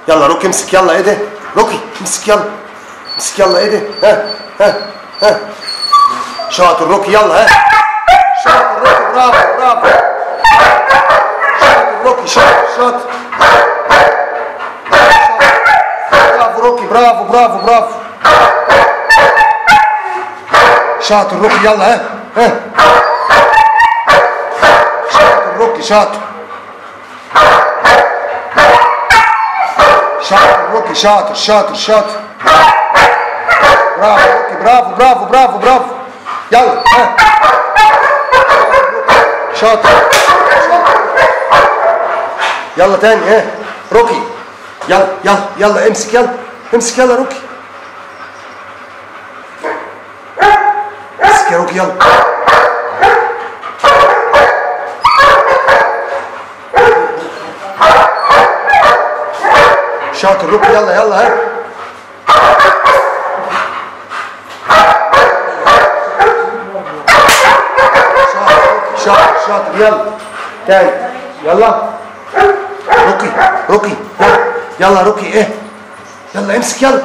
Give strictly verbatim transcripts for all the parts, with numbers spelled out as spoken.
يلا روكي امسك يلا ايه ده؟ روكي امسك يلا امسك يلا ايه ده؟ ها ها ها شاطر روكي يلا ها شاطر روكي برافو برافو شاطر روكي شاطر شاطر برافو روكي برافو برافو برافو شاطر روكي يلا ها ها شاطر روكي شاطر شاطر روكي شاطر شاطر شاطر برافو روكي برافو برافو برافو برافو يلا ها شاطر يلا تاني ها روكي يلا يلا يلا امسك يلا امسك يلا روكي امسك يا روكي يلا شاطر روكي يلا يلا ها شاطر شاطر يلا تاني يلا روكي روكي يلا يلا روكي ايه يلا امسك يلا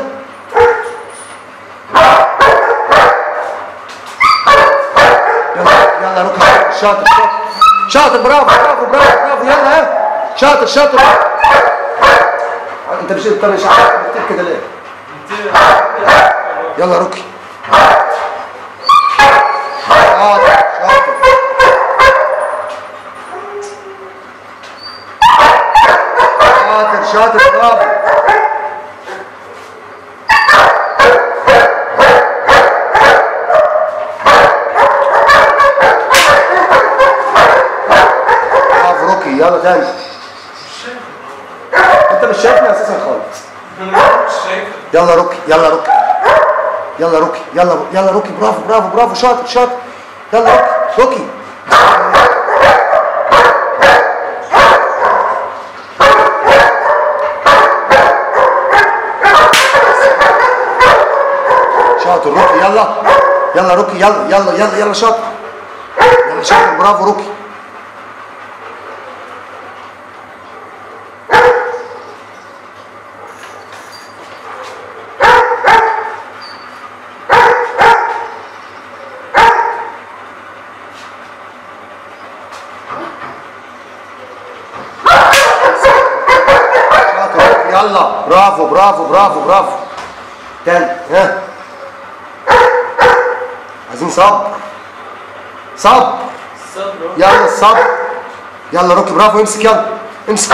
يلا يلا روكي شاطر شاطر شاطر برافو برافو برافو برافو يلا ها شاطر شاطر انت مش انت مش عارف كده ليه يلا روكي شاطر شاطر شاطر شاطر برافو برافو روكي يلا تاني انت مش شايفني اساسا خالص يلا روكي يلا روكي يلا روكي يلا يلا روكي برافو برافو برافو شاطر شاطر يلا روكي روكي شاطر روكي يلا يلا روكي يلا يلا يلا يلا شاطر يلا شاطر برافو روكي يلا برافو برافو برافو برافو تاني ها عايزين صبر صبر يلا الصبر يلا روكي برافو امسك يلا امسك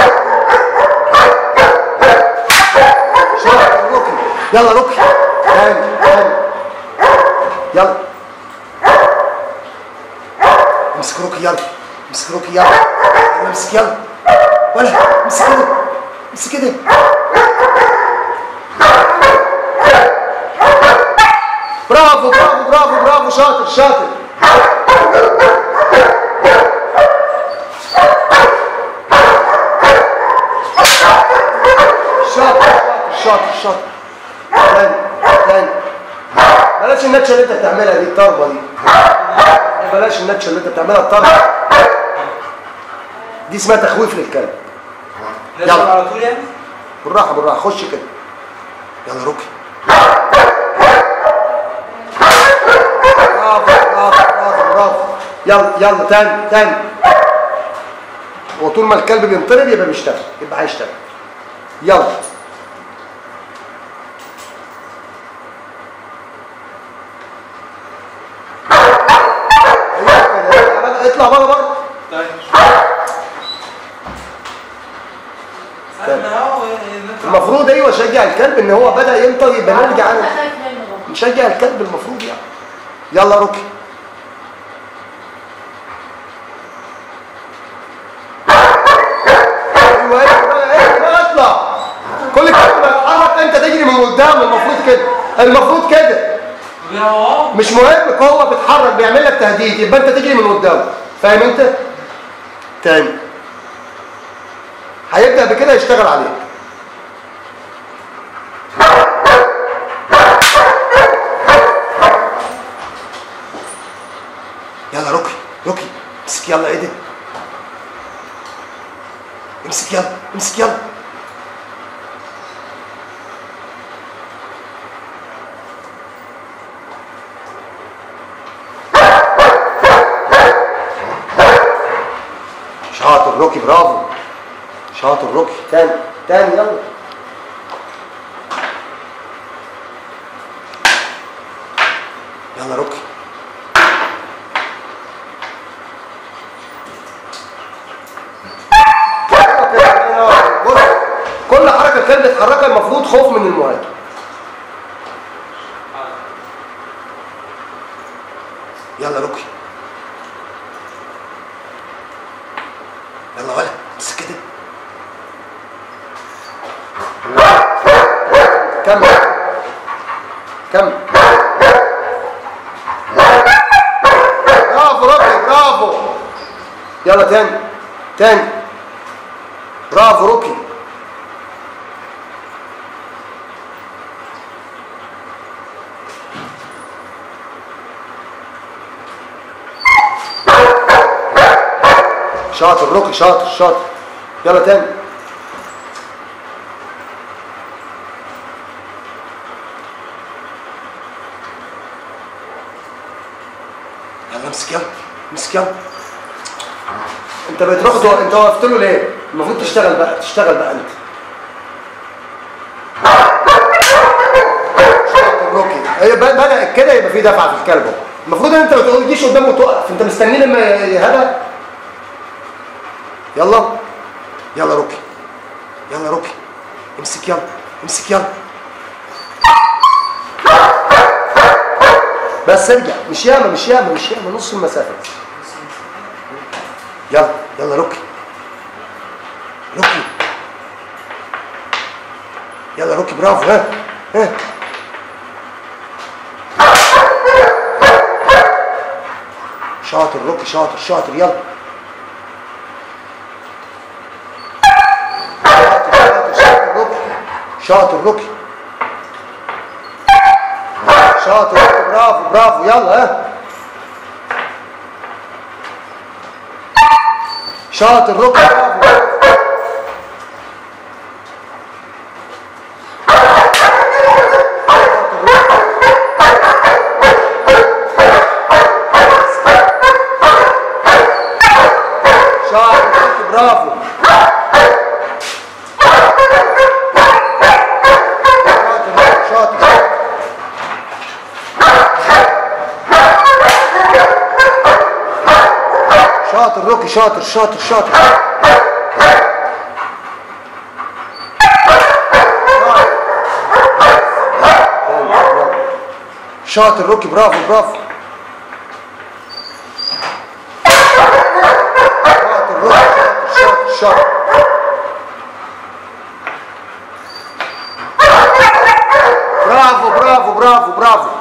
شاطر روكي يلا روكي تاني تاني يلا امسك روكي يلا امسك روكي يلا يلا امسك يلا ولا امسك كده امسك كده برافو برافو برافو برافو شاطر شاطر شاطر شاطر شاطر تاني تاني بلاش النتشه اللي انت بتعملها دي الطربه دي بلاش النتشه اللي انت بتعملها الطربه دي اسمها تخويف للكلب يلا على طول يعني بالراحه بالراحه خش كده يلا روكي برافو برافو برافو برافو يلا يلا تاني تاني وطول ما الكلب بينطرب يبقى بيشتغل يبقى هيشتغل يلا اطلع بره بره المفروض ايوه شجع الكلب ان هو بدا ينطر يبقى نرجع نشجع الكلب المفروض يعني يلا روكي ايوه ايوه ايوه اطلع كل كلب بيتحرك انت تجري من قدام المفروض كده المفروض كده مش مهم هو بيتحرك بيعمل لك تهديد يبقى انت تجري من قدام فاهم انت تاني هيبدا بكده يشتغل عليك يلا روكي روكي امسك يلا ايه ده امسك يلا امسك يلا روكي برافو. شاطر روكي. تاني تاني يلا. يلا روكي. بص كل حركه كانت بتحركها المفروض خوف من المهاجم. يلا روكي. يلا ولا بس كده. كمل كمل. برافو روكي برافو. يلا تاني تاني. برافو روكي. شاطر روكي شاطر شاطر. يلا تاني. يلا امسك يلا امسك يلا. انت بتروح دور. انت وقفت له ليه؟ المفروض تشتغل بقى تشتغل بقى انت. شاطر روكي. هي بدأت كده يبقى في دفعه في الكلب. المفروض ان انت ما تجيش قدامه وتقف. انت مستنيه لما يهدى. يلا يلا روكي. يلا روكي. امسك يلا امسك يلا. بس ارجع. مش ياما مش ياما مش ياما نص المسافه. يلا يلا روكي. روكي. يلا روكي برافو. ها ها. شاطر روكي شاطر شاطر. يلا شاطر روكي. شاطر روكي برافو برافو. يلا ها. شاطر روكي برافو. شاطر روكي برافو. شاطر روكي شاطر شاطر شاطر. شاطر روكي برافو برافو. شاطر روكي شاطر شاطر. برافو برافو برافو برافو.